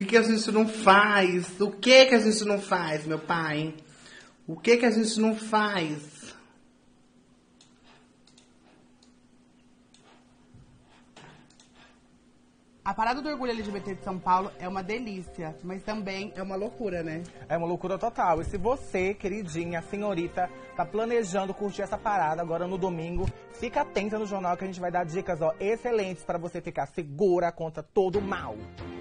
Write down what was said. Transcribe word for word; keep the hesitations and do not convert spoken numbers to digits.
O que a gente não faz? O que que a gente não faz, meu pai? O que que a gente não faz? A parada do orgulho L G B T de São Paulo é uma delícia, mas também é uma loucura, né? É uma loucura total. E se você, queridinha, senhorita, tá planejando curtir essa parada agora no domingo, fica atenta no jornal que a gente vai dar dicas, ó, excelentes pra você ficar segura contra todo o mal.